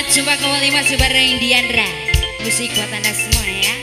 Selamat jumpa kembali masih bareng Diandra. Musik buat anda semua ya.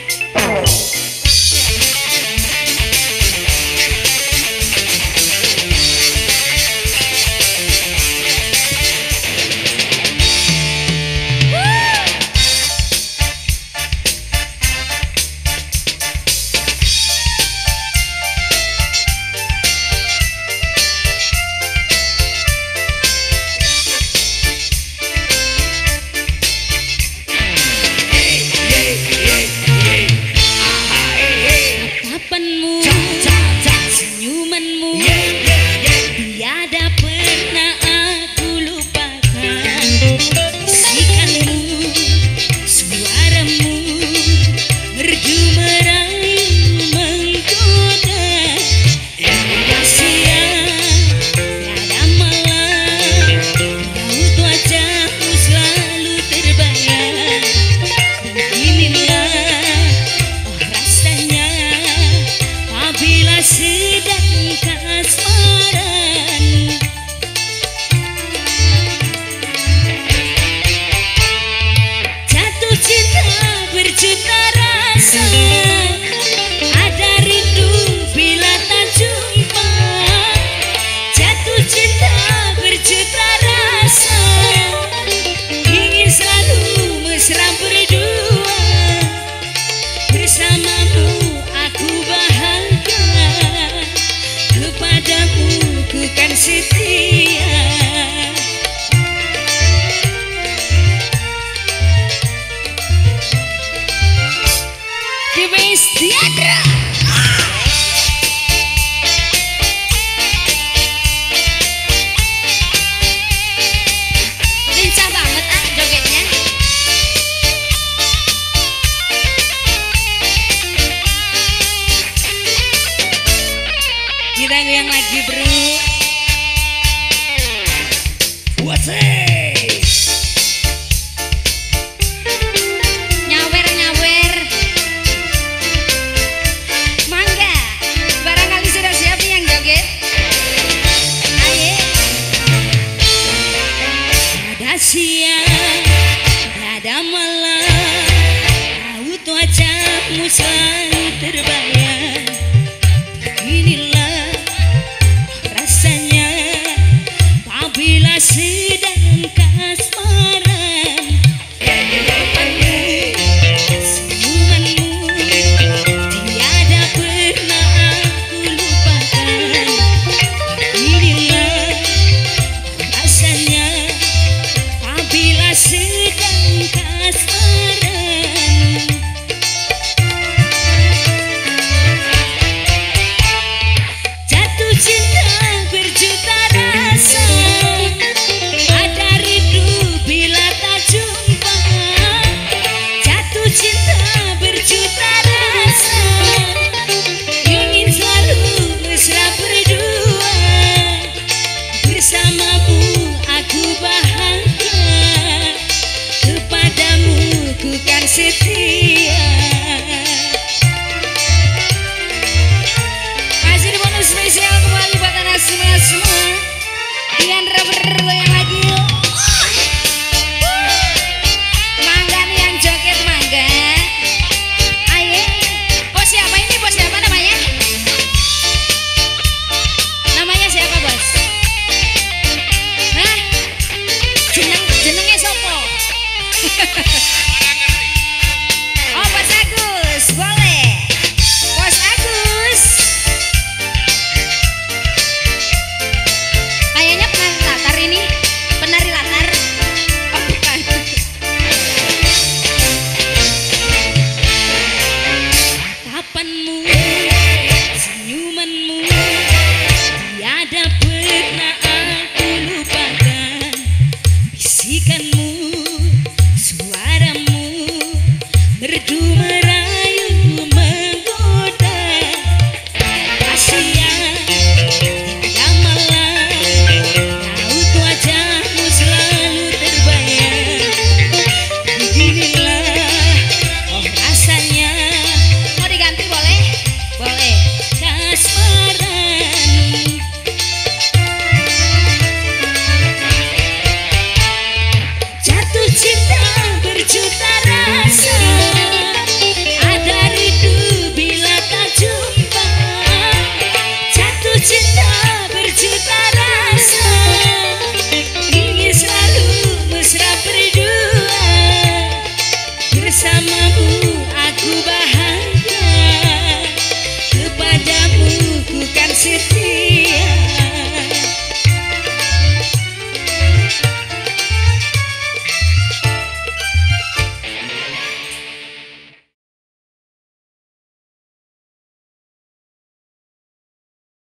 Diandra. Lincah banget jogetnya. Kita goyang lagi bro. What's it? Siang, ada malam, laut wajahmu selalu terbayang. Inilah rasanya apabila sedang kasmaran. Senyumanmu tiada pernah aku lupakan. Inilah rasanya bila sedang kasmaran. Jatuh cinta berjuta rasa, ada rindu bila tak jumpa. Jatuh cinta berjuta rasa, ingin selalu mesra berdua. Bersamamu aku bahagia, kepadamu ku kan setia. Kasih di bonus spesial kembali buat anak semua. Diandra bergoyang lagi yuk. Mangga nih yang joget mangga. Ayo, bos siapa ini? Bos siapa namanya? Namanya siapa bos? Hah? Jenengnya sopo? Oh Bos Agus, boleh. Bos Agus kayaknya pernah latar ini. berjuta